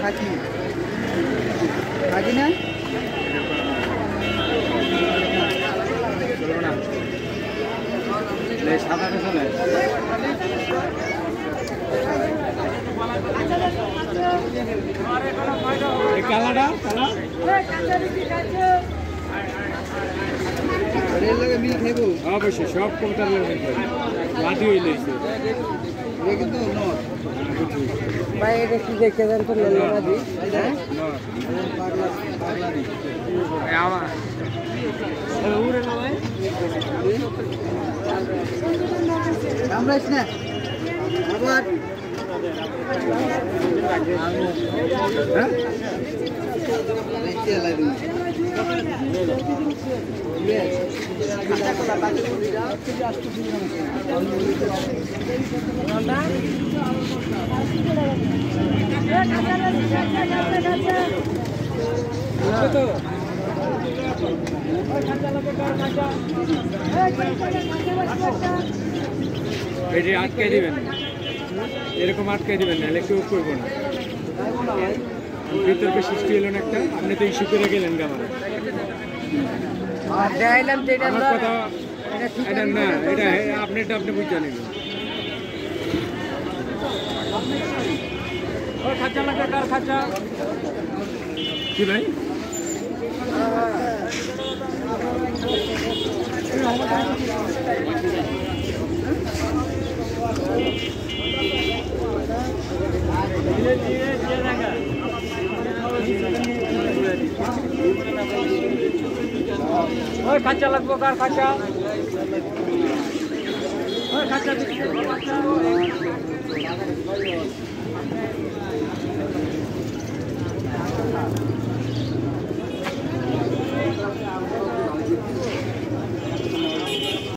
থাকি থাকি না সাদাটা চলে কালাটা কালা মিল খাইব অবশ্যই সব কবুতর লাঠি হইলে কিন্তু ভাই এটা কি দেখে দেন তো লাদি আমার উড়ে না ভাই আমরাইস না আবার হ্যাঁ দেখতে লাগি এটি আটকে দিবেন এরকম আটকে দিবেন না একটু করব না বিতর্ক সৃষ্টি হলো না একটা আপনি তো ইস্যু করে গেলেন আমার দেখাইলাম যে এটা কথা এটা না এটা আপনি বুঝতে নেবেন ওই খাঁচা লাগবে কার খাঁচা কি ভাই ওই খাঁচা লাগবো কার খাঁচা ওই খাঁচা